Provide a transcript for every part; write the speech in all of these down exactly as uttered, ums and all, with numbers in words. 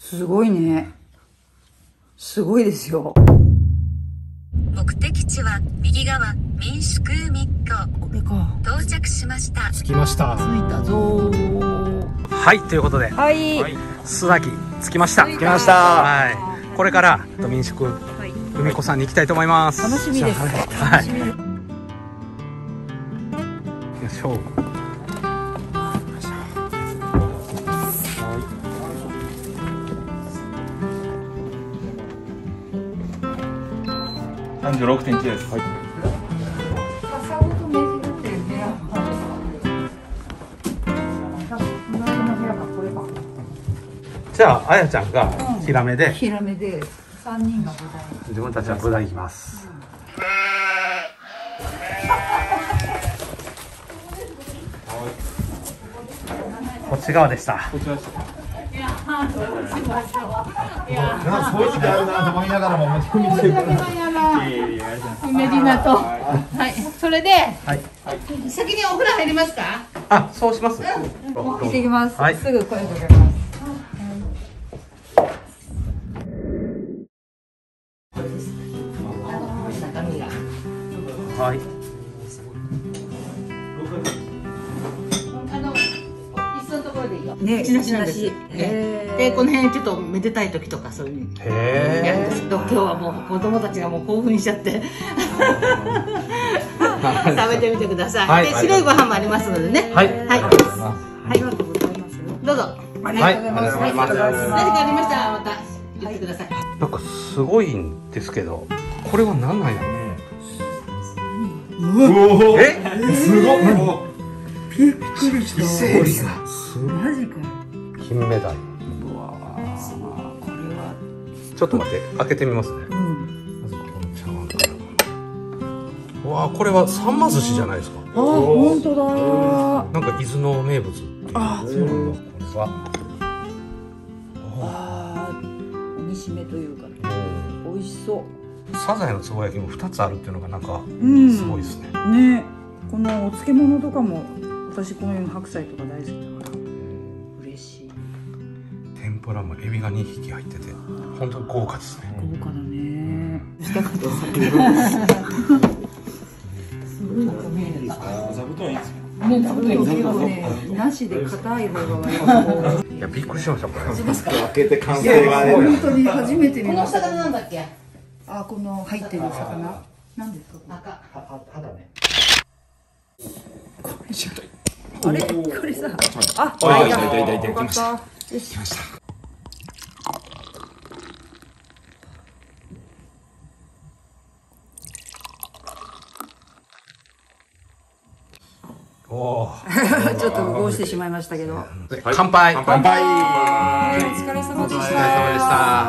すごいね。すごいですよ。 目的地は右側民宿ミット。 これか。 到着しました。 着きました。 着いたぞー。 はい、ということで、 はい。 須崎着きました。 着きました。 はい。これから民宿海子さんに行きたいと思います。 楽しみです。 はい。よいしょ。 さんじゅうろくてんいちです。はい。 じゃあ、あやちゃんがヒラメで、 ヒラメで三人がブダイ。 自分たちはブダイ行きます。こっち側でした。 こちらでした。 なんかそういう時あるなと思いながらも、もちろん見てる。 メディナと、はい、それで、はい、先にお風呂入りますか？ あ、そうします。 行ってきます。 はい、 すぐ声かけます。 はい。 あの、椅子のところでいいよ。 ね、 チラシなんです。で、この辺ちょっとめでたい時とかそういうのやるんですけど、今日はもう子供たちがもう興奮しちゃって食べてみてください。で、白いご飯もありますのでね。 はい。 はい。 ありがとうございます。 どうぞ。 ありがとうございます。 何かありましたらまた言ってください。 なんかすごいんですけど、これは何なんやろね。 おお。 え？ すごい。 びっくりした。 伊勢海老が。 マジか。 金目鯛。 うわー、これは。 ちょっと待って、開けてみますね。 うん。 まずこの茶碗から。うわー、これはサンマ寿司じゃないですか。 あ、本当だ。 なんか伊豆の名物っていう。 あ、そうなんだ。 これは。 ああ、煮しめというか、美味しそう。 サザエのつぼ焼きも二つあるっていうのがなんかすごいですね。 ね、このお漬物とかも私このように白菜とか大好きだから嬉しい。 天ぷらもエビがにひき入ってて本当に豪華ですね。 豪華だね。したかったさ。すごい見えるんですか。 座布団いいですか。 もう座布団結構ね、なしで硬い方が悪い。 いやびっくりしましたこれ。 開けて完成がね。 本当に初めて見このました。 魚なんだっけ？ あ、この入ってる魚。なんですか。 赤。 肌ね。 あれ、これさ。あ、 あ、いいたたいたいたいた。 よかった。よし。 来ました。おお。 ちょっと動してしまいましたけど。 乾杯。 乾杯。 お疲れ様でした。 お疲れ様でした。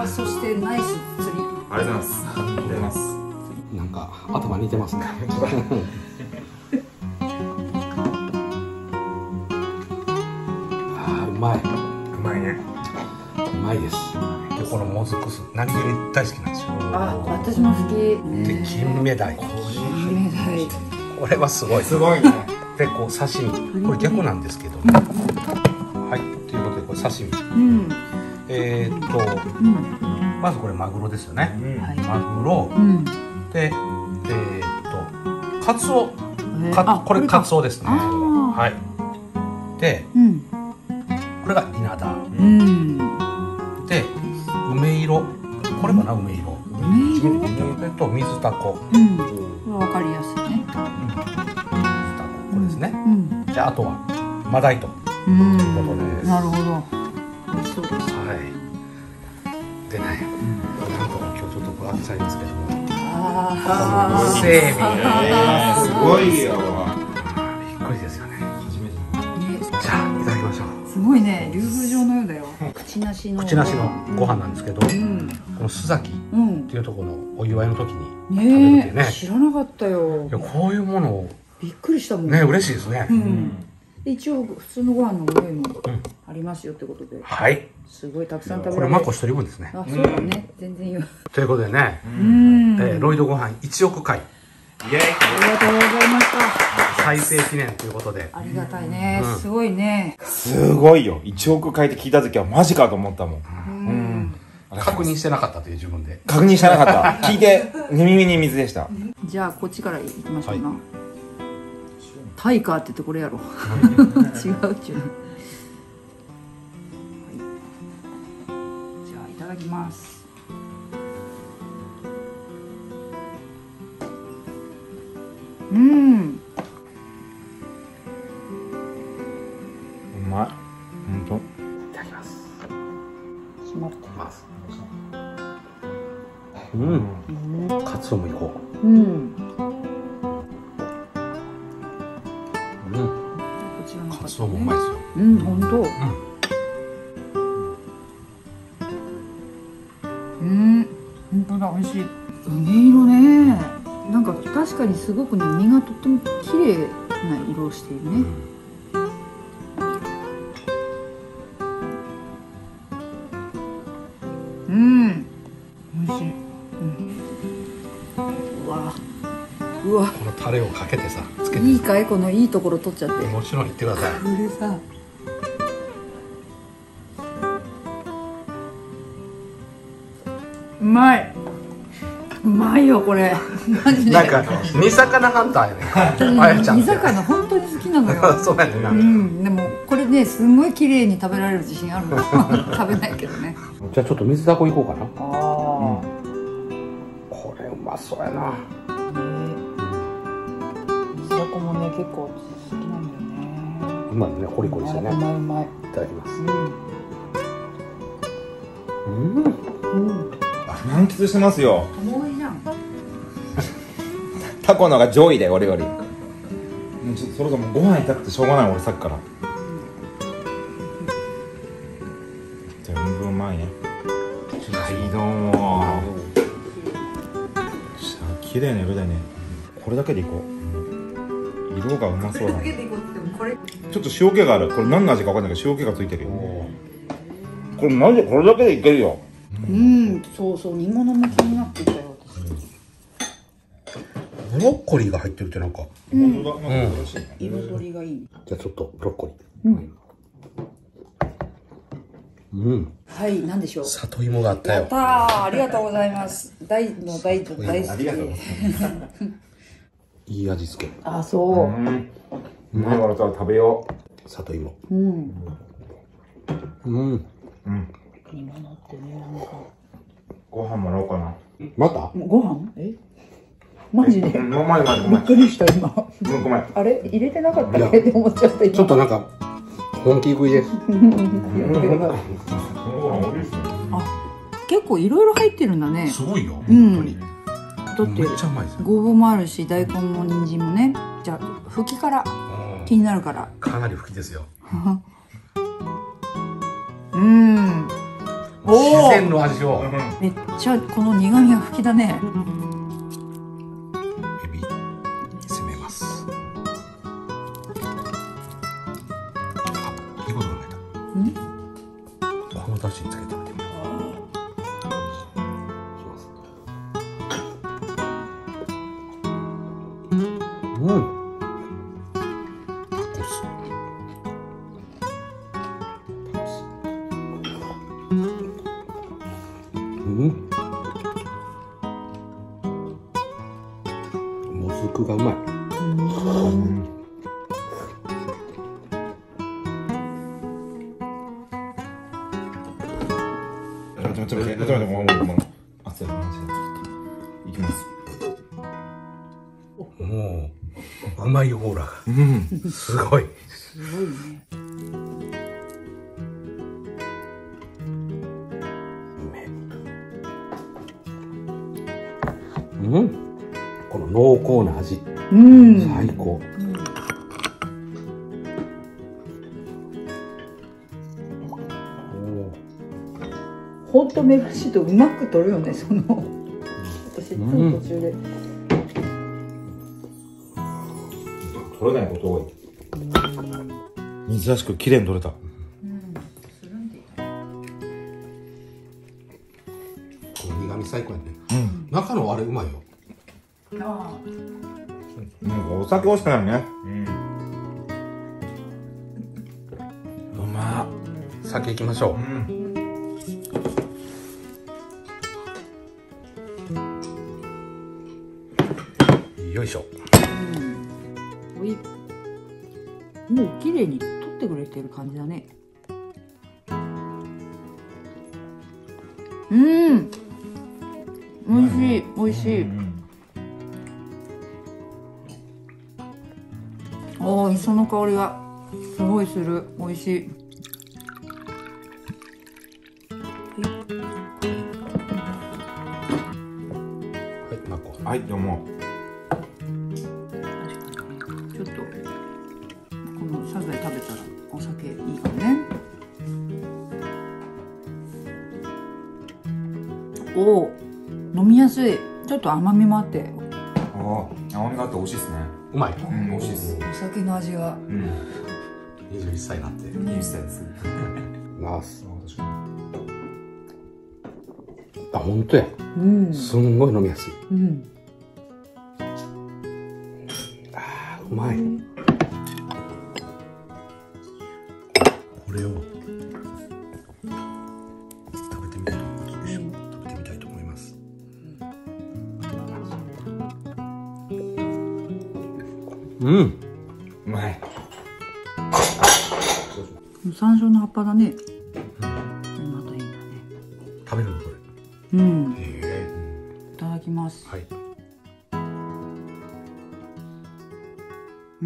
そしてナイス釣り。 ありがとうございます。ありがとうございます。 なんか頭似てますね。あーうまい。 うまいね。 うまいです。でこのもずく酢何気に大好きなんですよ。 あ、私も好き。 で金目鯛。 金目鯛。 これはすごい。 すごいね。 でこう刺身。これ逆なんですけど。はいということでこれ刺身。 うん。 えーっとまずこれマグロですよね。マグロ。でえーっとカツオ。かこれカツオですね。はい。でこれが稲田。で梅色。これかな梅色。 梅色。 それと水タコ。 うん。これわかりやすいね。 水タコこれですね。であとはマダイということです。 なるほど。美味しそうです。 はい。でね、なんとか今日ちょっと分厚いんですけども。 ああ。 伊勢海老。 すごいよ。 びっくりですよね。初めて。じゃあいただきましょう。 すごいね、竜宮城のようだよ。口なしの。 口なしのご飯なんですけど、この須崎っていうところのお祝いの時に食べるっていうね。 知らなかったよ。 いやこういうものをびっくりしたもんね。嬉しいですね。 一応普通のご飯の上もありますよってことで。 はい。 すごいたくさん食べられる。 これマコ一人分ですね。 あ、そうだね。全然言う。 ということでね、ロイドご飯いちおく回。 イエイ。 ありがとうございました。 再生記念ということで。 ありがたいね。すごいね。 すごいよ。いちおく回って聞いた時はマジかと思ったもん。 確認してなかったという自分で。 確認してなかった。聞いて耳に水でした。 じゃあこっちから行きましょうな。タイカーって言ってこれやろ。違うっちゅうの。はい、じゃあいただきます。うん。 うまい。本当。 いただきます。 閉まってます。うん。カツオもいこう。 うん。 うん。カツオもうまいですよ。 うん、本当。うん。本当だ、美味しい。梅色ね。なんか確かにすごくね、身がとっても綺麗な色をしているね。うん。美味しい。うん。うわ。うわ。 このタレをかけてさ、つけて。 いいかい、このいいところ取っちゃって。 もちろん言ってください。 これさ。うまい。うまいよこれ。マジで。 なんか煮魚ハンターやね。あやちゃん。 煮魚本当に好きなのよ。 そうやねんな。 うん。でもこれね、すんごい綺麗に食べられる自信あるの。食べないけどね。 じゃあちょっと水だこいこうかな。ああ。 これうまそうやな。 水だこもね、結構好きなんだよね。 うまいね、コリコリしてね。 うまいうまい。いただきます。うん。 うん。 満喫してますよ。 重いじゃん。 タコのが上位で俺より。もうちょっとそろそろご飯痛くてしょうがない俺さっきから。全部うまいね。はいどうも。綺麗な色だね。これだけでいこう。色がうまそうだね。ちょっと塩気がある。これ何の味か分かんないけど塩気がついてるよ。これマジでこれだけでいけるよ。 うん、そうそう、煮物も気になっていたよ、 ブロッコリーが入ってるってなんか。 うん。彩りがいい。 じゃあちょっとブロッコリー。うん。うん。 はい、なんでしょう。 里芋があったよ。 やったー、ありがとうございます。大の大と大好き。 いい味付け。 あ、そう。 うん。うまいから食べよう。里芋。 うん。 うん。うん。 煮物ってね、なんか。 ご飯もらおうかな。 また？ ご飯？え？マジで？ うまいまいごめん。 びっくりした今。 ごめん。 あれ入れてなかったっけって思っちゃった今。 ちょっとなんか本気食いです。 あ、結構いろいろ入ってるんだね。 すごいよ。 うん。 本当に。 だってめっちゃうまいですよ。 ごぼうもあるし、大根も人参もね。じゃあ吹きから気になるから。 かなり吹きですよ。 うん。 自然の味を。 めっちゃこの苦味が吹きだね。 エビ攻めます。あ、いいこと考えた。うん？このだしにつけてみてみよう。うん。うんもずくがうまい。うんちょっと待って、ちょっと待って、ちょっと待って、もう、もう、もう、あ、そう、マジで。いきます。 もう、うまいオーラが。うん。すごい。 すごいね。 うん、この濃厚な味、 うん、 最高。 ほんとめかしとうまく取るよね、その。私いつも途中で。 取れないこと多い。珍しく綺麗に取れた。 苦味最高やね。うん。中のあれうまいよ。 ああ。なんかお酒欲しくなるね。うん。うまっ。 酒いきましょう。うん。 よいしょ。 うん、おいもう綺麗に取ってくれてる感じだね。うん、美味しい美味しい。おお、磯の香りがすごいする。美味しい。 はい、マコ。 はい、どうも。 ちょっとこのサザエ食べたらお酒いいかもね。おお、飲みやすい。ちょっと甘みもあって。 ああ、甘みがあって美味しいですね。 うまい。 うん、美味しいです。 お酒の味が。 うん。 にじゅういっさいになって。 にじゅっさいです。 ナース。 確かに。 あ、本当や。 うん。 すんごい飲みやすい。 うん。 あー、うまい。これを食べてみたいと思います。食べてみたいと思います。うん。 うまい。 山椒の葉っぱだね。またいいんだね。 食べるのこれ。 うん。 へえ。 いただきます。 はい。 うん。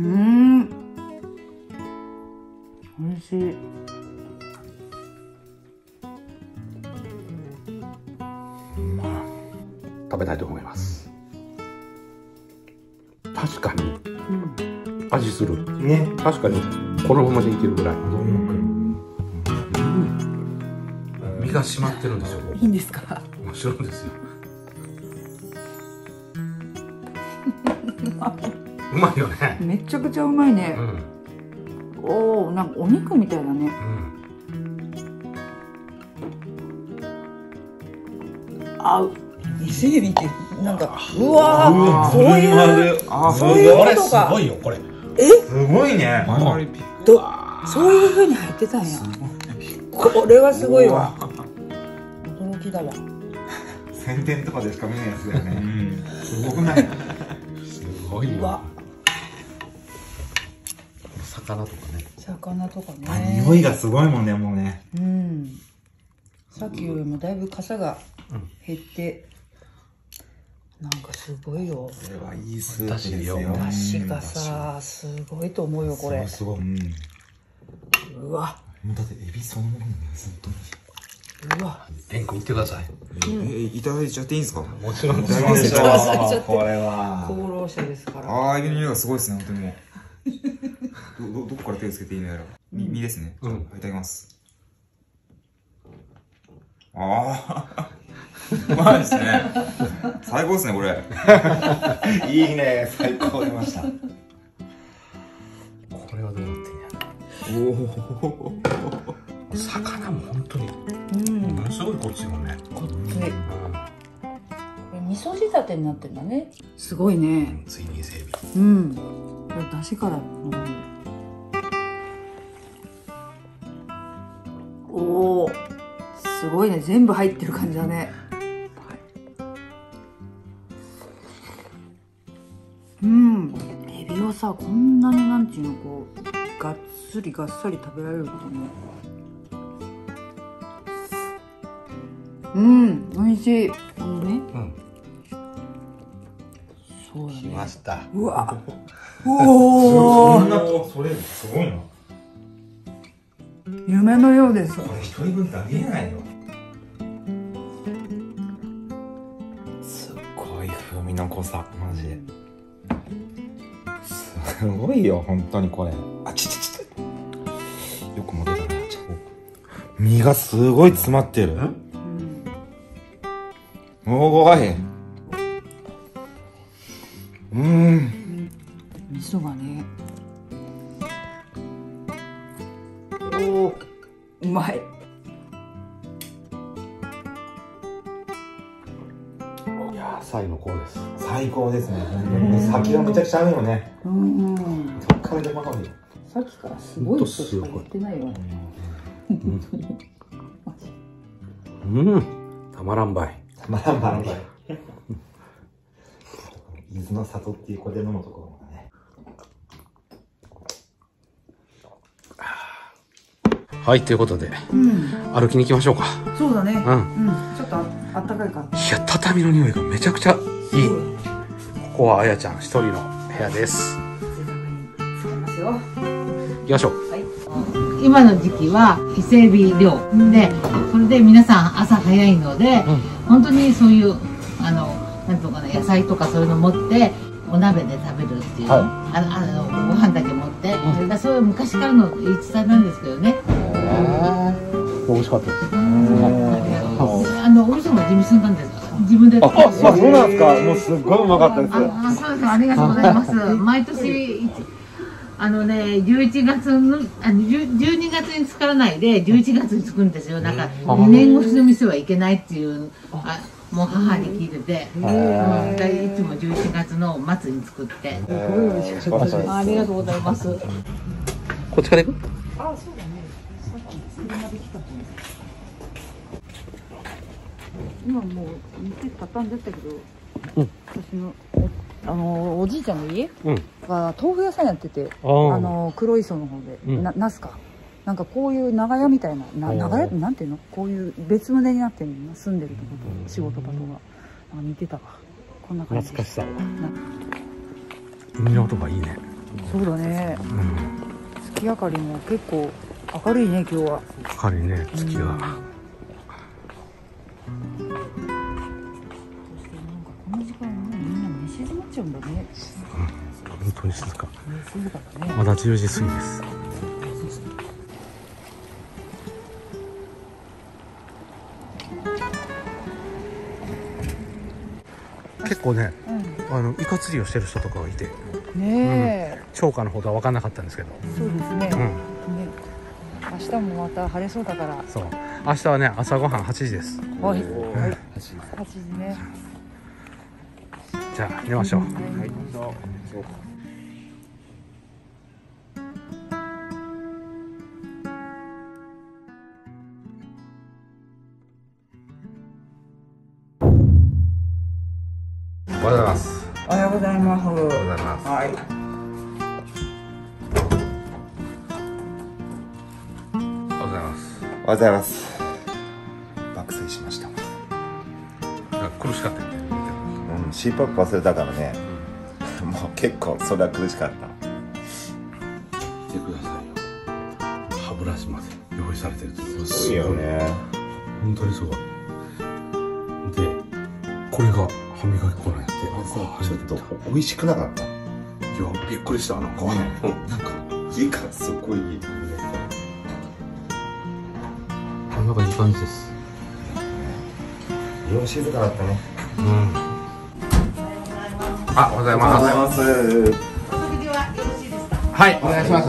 美味しい。 食べたいと思います。確かにうん。 味する。 ね。 確かにこのままでいけるぐらい。身が締まってるんですよ。 いいんですか。 面白いんですよ。うまいよね。 めちゃくちゃうまいねう。ん。 おお、なんかお肉みたいだね。 うん。 あう。伊勢海老ってなんかうわー、そういうあ、 そういうこれすことか。 ごいよこれ。 え、 すごいね。 どそういう風に入ってたんや。これはすごいわ。驚きだわ。 宣伝とかでしか見ないやつだよね。すごくない？ すごいうわ。 わ、 魚とかね。 魚とかあ、 ね。 匂いがすごいもんね、もうね。 うん。さっきよりもだいぶ傘が減って、なんかすごいよ。 これはいいスープですよ。 出汁がさ、すごいと思うよこれ。 すごい。うん。 うわ、 もうだってエビそのものなんです本当に。 うわ。 レンコンいってください。 え、いただいちゃっていいんですか？ もちろんいただきます。 いただいちゃってこれは。 功労者ですから。 ああ、エビの匂いがすごいですね、本当にもう。ど、ど、どこから手をつけていいのやら。み、身ですね。 うんはい、いただきます。ああ。うまいですね。最高ですね、これ。いいね、最高出ました。 これはどうなってんや。 おお。 魚も本当にうん。 ものすごいごついもんね。 こっつい。これ味噌仕立てになってんだね。すごいね。 ついに伊勢海老。 うん。これ出汁から飲む。おお。すごいね。全部入ってる感じだね。うん。エビをさ、こんなになんていうの、こうがっつりがっさり食べられるっていうの。うん、美味しい。このね。 うん。 そうだね。 来ました。 うわ。おお。 そんな、それすごいな。 夢のようです。 これ一人分ってありえないよ。すっごい風味の濃さ、マジで。すごいよ、本当にこれ。あ、ちちちち。よく持てたな、ちょっと。身がすごい詰まってる。おーい。うーん。 味噌がね。おお、うまい。 野菜の子です。 最高ですね。先がめちゃくちゃ合うよね。 うんうん。 そっから出まかるよ。 さっきからすごいことしか言ってないよ。 うん。たまらんばい。 たまらんばい。 水の里っていうこで飲むところだね。 はい、ということで、 うん、 歩きに行きましょうか。 そうだね。 うん。 うん、ちょっとあったかいから。 いや、畳の匂いがめちゃくちゃいい。ここはあやちゃん一人の部屋です。 使いますよ。 行きましょう。 はい。今の時期は伊勢海老漁で、それで皆さん朝早いので、うん、本当にそういうあのなんとかな野菜とかそういうの持ってお鍋で食べるっていう、はい、あ, あのご飯だけ持って、うん、だそういう昔からの言い伝えなんですけどね。 美味しかったです。 あのお味噌も地味すんだんですか。自分で。 あ、あ、そうなんですか。もうすっごいうまかったです。 あ、そうです。ありがとうございます。毎年あのね、じゅういちがつのあのじゅうにがつに作らないでじゅういちがつに作るんですよ。なんかにねん越しの店はいけないっていうあもう母に聞いてて、うん、いつもじゅういちがつの末に作って。すごい美味しかったです。ありがとうございます。こっちから行く？ あ、そうだね。さっき車で来たと思う。今もう店畳んでったけど、うん、私のあのおじいちゃんの家、うん、が豆腐屋さんやってて、あの黒磯の方で、うん、なナスかなんかこういう長屋みたいなな長屋なんていうの、こういう別棟になってるの住んでるとこと仕事場とがなんか似てたわ。こんな感じ。 懐かしさ。海の音がいいね。 そうだね。うん、月明かりも結構明るいね今日は。 明るいね月が。うん、そしてなんかこの時間みんな寝静まっちゃうんだね。 うん、本当に静か。 静かだね。 まだじゅうじ過ぎです。結構ね、うん、あのイカ釣りをしてる人とかがいてねえ、うん、超過のほどは分かんなかったんですけど。 そうですね、うん、ね、明日もまた晴れそうだから。 そう、明日はね朝ごはんはちじです。 はい、うん、はちじね。 じゃあ寝ましょう。はい、おはようございます。 おはようございます。 おはようございます。 はい。 おはようございます。 おはようございます。爆睡しました。 苦しかったよね。 うん、シーパップ忘れたからね。うん、もう結構それは苦しかった。 見てくださいよ。歯ブラシまで用意されてる。 すごいよね。 本当にすごい。で、これが歯磨き粉なんやって。 ちょっと美味しくなかった。いや、 びっくりした。なんか、 なんかいいからすごいいい。 なんかいい感じです。 色静かだったね。 うん。あ、おはようございます。 おはようございます。 お食事はよろしいですか？ はい、お願いします。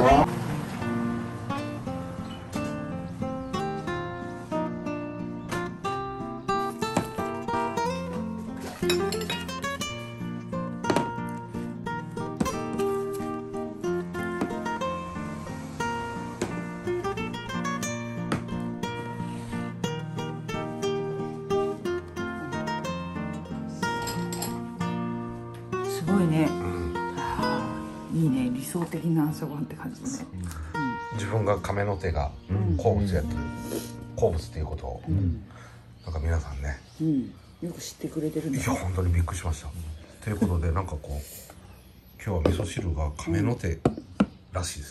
すごいね、うん、いいね、理想的な朝ごはんって感じだね、 うん、自分が亀の手が好物やってる、うん、好物っていうことを、うん、なんか皆さんね、 うん、よく知ってくれてるんだ、ね、 いや本当にびっくりしました、うん、ということでなんかこう今日は味噌汁が亀の手らしいです、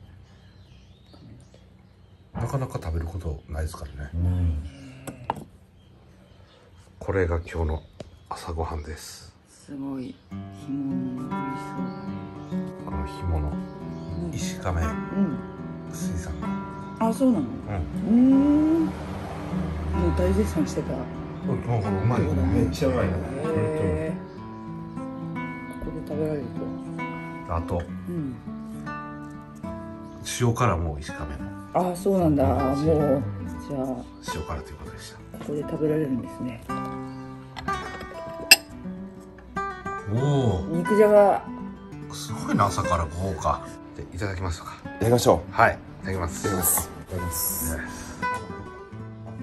うん、なかなか食べることないですからね、うん、これが今日の朝ごはんです。 すごい紐のこの紐の石亀水産の、 うん、あ、そうなの、うん、うんもう大絶賛してた。 うん、うまいよね、 めっちゃうまいね、 ここで食べられるとあと、うん、塩辛も石亀の、 あ、そうなんだ、もうじゃあ塩辛ということでした。 ここで食べられるんですね。 おお、 肉じゃがすごいな、朝から豪華で。いただきますか。 いただきましょう。はい、いただきます。 いただきます。いただきます。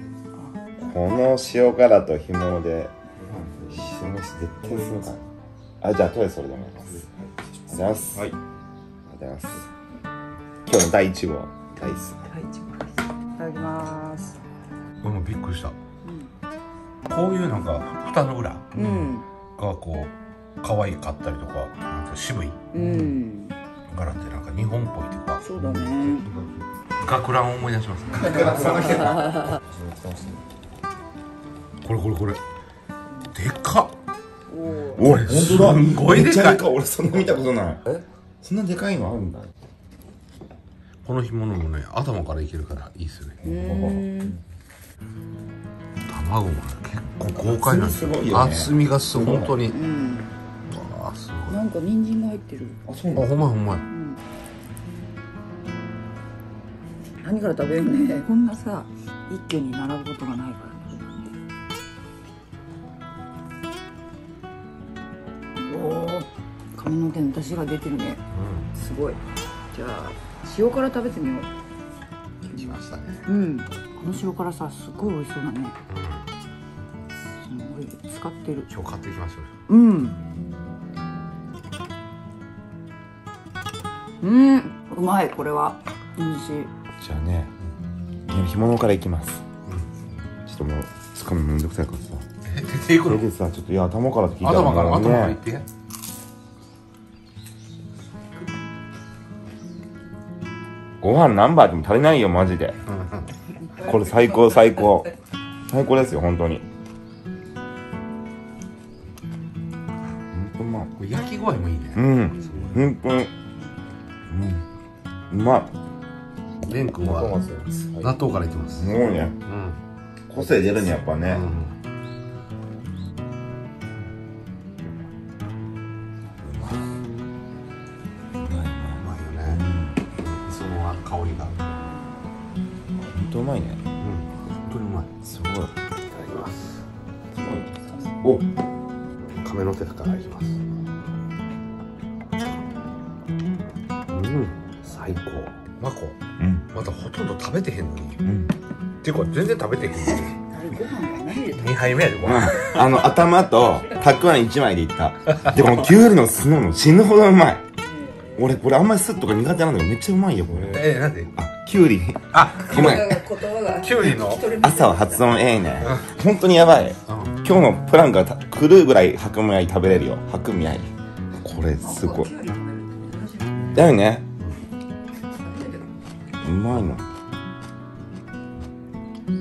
この塩辛と干物で、ひつまぶし絶対するから。 あ、じゃあとりあえずそれでお願いします。ありがとうございます。はい、ありがとうございます。今日のだいいちごうライス。 第一号です。いただきます。 これもびっくりした、こういうなんか蓋の裏がこう可愛かったりとか、なんか渋い柄ってなんか日本っぽいというか、 そうだね、 学ランを思い出しますね。これこれこれでっかっ。 おい、 すごいでかい。 俺そんな見たことない。え、そんなでかいのあるんだ。 この干物もね、頭からいけるからいいですよね。卵もね、結構豪快なんですよ。厚みがすごい、本当に。わあ、すごい。 なんか人参が入ってる。 あ、そうなんだ。ほんまほんま。 何から食べるね。こんなさ、一挙に並ぶことがないからね。おお、髪の毛の出汁が出てるね。すごい。じゃあ塩辛食べてみよう。 きましたね。 うん。この塩辛さ、すごい美味しそうだね。すごい使ってる。 今日買っていきましょう。 うん。うん、うまい、これは。美味しい。 じゃあね、干物からいきます。ちょっともうつかむのめんどくさいからさ。 え、出ていくの？ それでさ、ちょっといや頭からって聞いた頭から頭からいって。 ご飯何杯でも足りないよマジで。これ最高最高最高ですよ本当に。本当うまい。 焼き具合もいいね。 うん。本当に。うん。うまい。 レン君は納豆からいきます。 すごいね。個性出るねやっぱね。 香りが本当うまいね。 うん、本当にうまい。 すごい。いただきます。 すごい。お、 亀の手からいきます。うん、最高。マコ、うん、またほとんど食べてへんのに。うん。っていうか全然食べてへんのに。にはいめやでご飯。 あの頭とたくあんいちまいでいった。でもきゅうりの酢の物死ぬほどうまい。俺これあんまり酢とか苦手なんだけどめっちゃうまいよこれ。 えー、なんで？ あ、きゅうり。 あ、 ごめん。 きゅうりの朝は発音ええね。本当にやばい。今日のプランが狂うぐらい白米食べれるよ。白米。これすごい。だよね。うまいの。うん。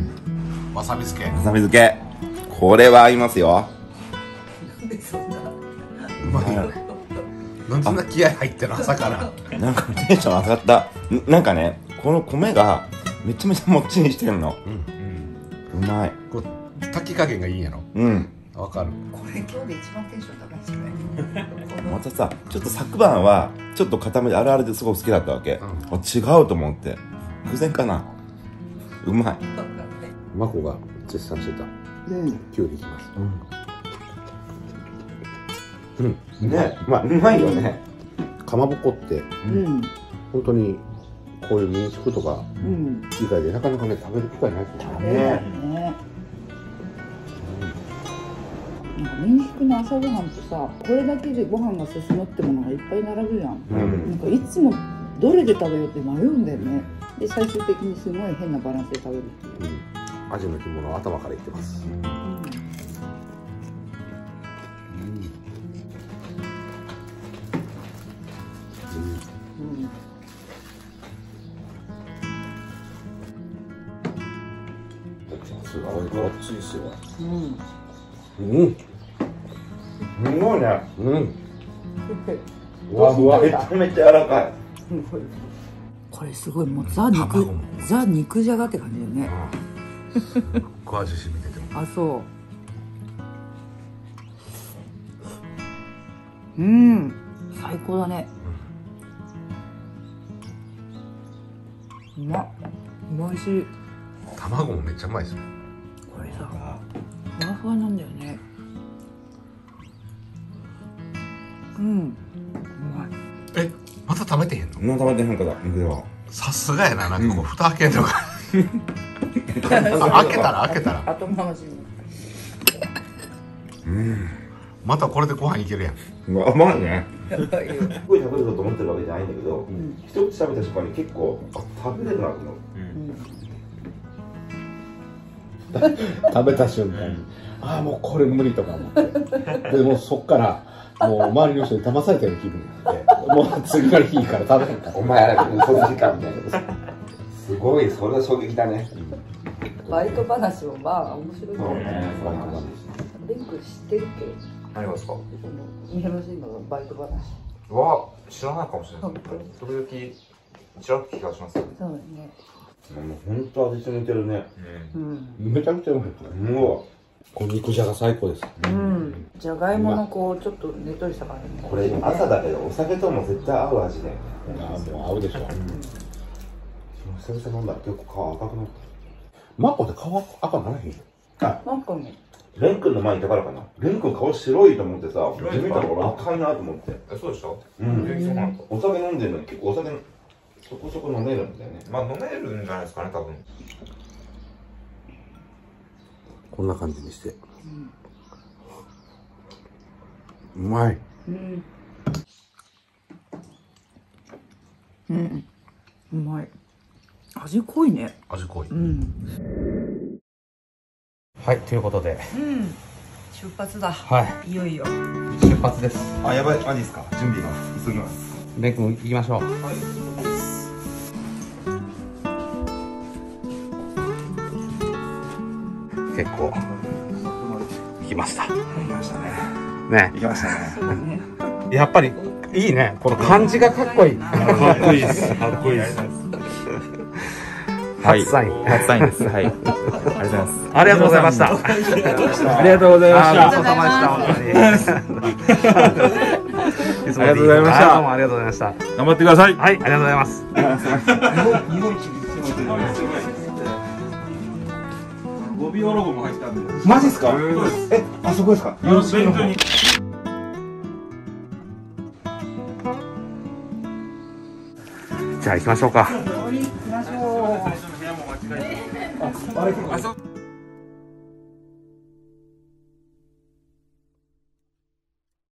わさび漬け。 わさび漬け。これは合いますよ。 なんでそんな。うまい。なんそんな気合入ってる朝から。 なんかテンション上がった。なんかね、この米がめちゃめちゃもっちりしてるの。うん、うまい。 こう炊き加減がいいんやろ。うん。わかる。これ今日で一番テンション高いですね。 またさ、ちょっと昨晩はちょっと固めであるあるですごく好きだったわけ。うん、違うと思って。偶然かな。うまい。 マコが絶賛してた。うん。きゅうりいきます。うん。うん、ね、 まあうまいよね。 かまぼこって、うん、本当にこういう民宿とか以外でなかなかね食べる機会ないですよね。 食べないね。なんか民宿の朝ごはんとさ、これだけでご飯が進むってものがいっぱい並ぶじゃん。うん、なんかいつもどれで食べようって迷うんだよね。で最終的にすごい変なバランスで食べるっていう。うん、 アジの干物は頭からいってます。うん、すごいごっついですよ。うん。うん。 すごいね。 うん。 ふわふわ。めちゃめちゃ柔らかい。 これすごいもうザ肉ザ肉じゃがって感じだよね。 すっごい味染みてても。 あ、そう。うん。最高だね。うまっ。美味しい。 卵もめっちゃうまいですよ。 これさ、ふわふわなんだよね。うん。うまい。 え、また食べてへんの？ もう食べてへんから、肉では。 さすがやな、なんかこう蓋開けんのか。開けたら開けたら。 後回しに。 うん。 またこれでご飯いけるやん。 うまいね。 すごい食べるぞと思ってるわけじゃないんだけど、一口食べた瞬間に結構あ食べれるなと思う。 食べた瞬間にああもうこれ無理とか思ってでもうそっからもう周りの人に騙されたような気分になってもう次の日から食べへんかった。 お前ら嘘つきかみたいな。すごい、それは衝撃だね。 バイト話もまあ面白いそうね、 バイト話。 レン君知ってるっけ？ 何がですか？ その三浦神のバイト話。 は知らないかもしれないです。時々ちらっと気がします。 そうだね。 もう本当味染みてるね。 うん。 めちゃくちゃうまいこれ。 うわ、 この肉じゃが最高です。 うん。じゃがいものこうちょっとねっとりした感じ。 これ朝だけどお酒とも絶対合う味で。 ああもう合うでしょ。 久々飲んだら結構皮赤くなった。 マコって皮赤ならへんよ。 なんかね。 レン君の前にいたからかな。レン君顔白いと思ってさ、自分見たら俺赤いなと思って。 え、そうでした？ うん。 そうなんだ。 お酒飲んでるのに結構お酒そこそこ飲めるんだよね。 まあ飲めるんじゃないですかね、多分。 こんな感じにして。うまい。 うん。うん。うまい。味濃いね。 味濃い。 うん。 はい、ということで。 うん。出発だ。 はい。 いよいよ。 出発です。 あ、やばい、マジですか。準備が急ぎます。 レン君行きましょう。結構行きました。行きましたね。ね。行きましたね。やっぱりいいね。この感じがかっこいい。 かっこいいです。かっこいいです。 初サイン。 初サインです。はい。ありがとうございます。 ありがとうございました。 ありがとうございました。 ごちそうさまでした。本当に。ありがとうございました。どうもありがとうございました。 頑張ってください。 はい、ありがとうございます。 ゴビオロゴも入ったんで。 マジですか。え、あそこですか。よろしく。 じゃあ行きましょうか。 行きましょう。 あそ